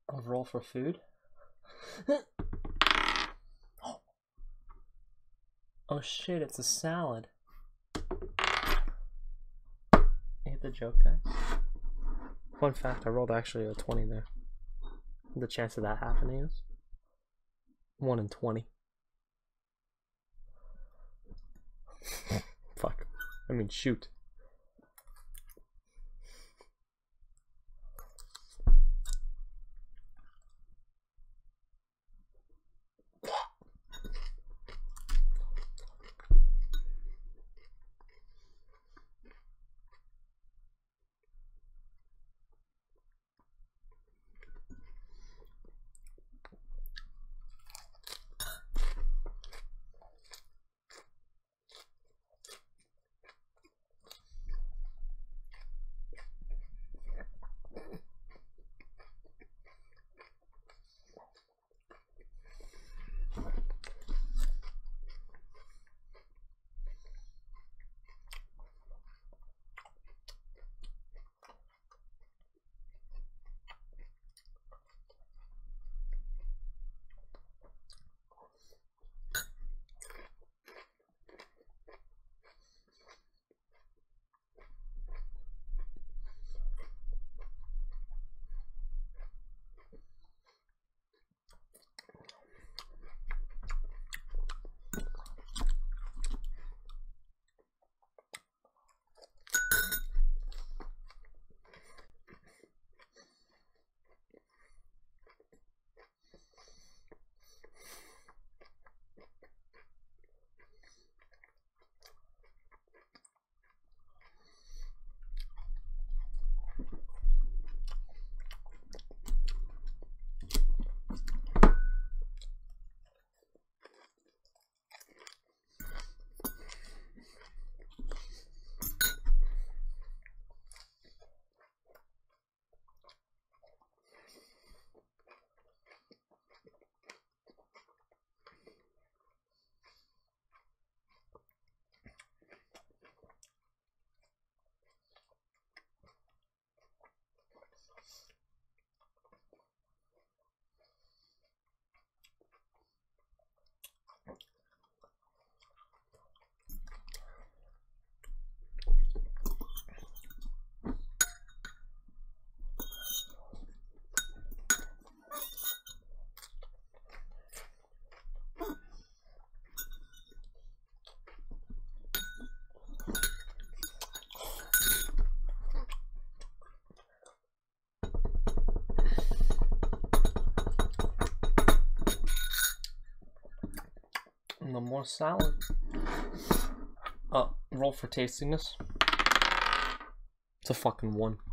A roll for food? Oh shit, it's a salad. You hit the joke, guy? Fun fact, I rolled actually a 20 there. The chance of that happening is 1 in 20. Fuck. I mean, shoot. No more salad. Roll for tastiness. It's a fucking 1.